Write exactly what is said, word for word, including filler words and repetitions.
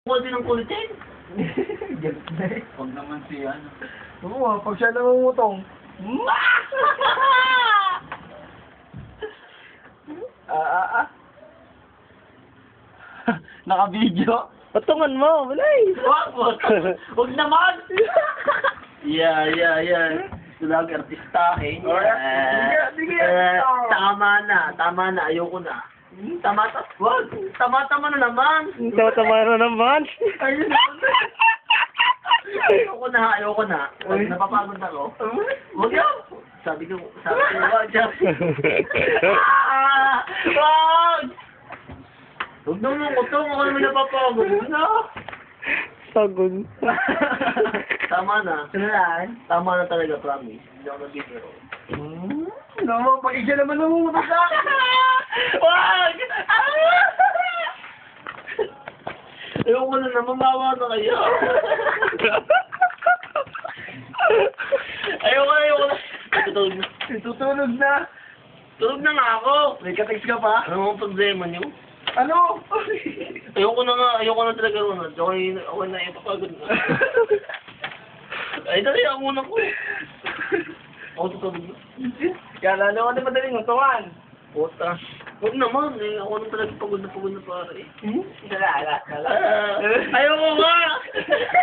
Huwag din ang kulitin. Galit na eh. Huwag naman siya, ano. Oo ah, pag siya namumutong. Ah, ah, ah. Naka-video. Patungan mo, wala eh. Wag, wag. Huwag naman. Yeah, yeah, yeah. Tulag artistahin. Alright. Sige, sige. Eh, tama na, tama na, ayoko na. Tama, ta wag. Tama-tama na naman. Tama na naman. Ayun na. Ayoko na, ayoko na. Pag napapagod ako. Huwag yan. Sabi ko, sabi ko, wag dyan. Ah! Wag! Huwag naman ko to, ako naman napapagod. Na. Sagod. Tama na. Saan? Tama na talaga, promise. Hindi ako nag-biro. Hmm? Naman, pag isa naman namumutas sa akin. Wag! Ayoko na naman, mawa na kayo. Ayoko na, ayoko na. Tutulog na. Tutulog na. Tulog na nga ako. May katext ka pa? Ano ang problema niyo? Ano? Ayoko na nga, ayoko na talaga Ronald. Ako, ako na yung papagod na. Ay, dali, ako muna ko. Ako tutulog na. Kaya lalo ka na madaling utungan. Puta. Huwag naman, eh. Ako na talaga pagod na pagod na pare. Hmm? Dala, dala, dala. Ah, ayoko nga!